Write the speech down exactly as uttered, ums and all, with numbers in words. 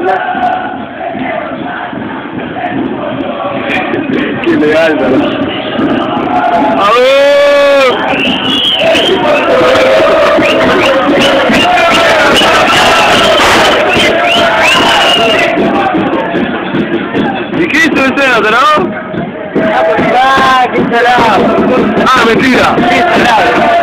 Qué legal, ¿verdad? ¡A ver! ¿Y qué hizo ese otro, no? Ah, qué salado. Ah, mentira. Qué salado.